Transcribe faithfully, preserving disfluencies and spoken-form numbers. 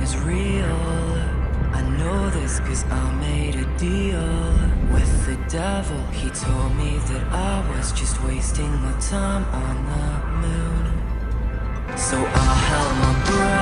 is real. I know this cause I made a deal with the devil. He told me that I was just wasting my time on the moon. So I held my breath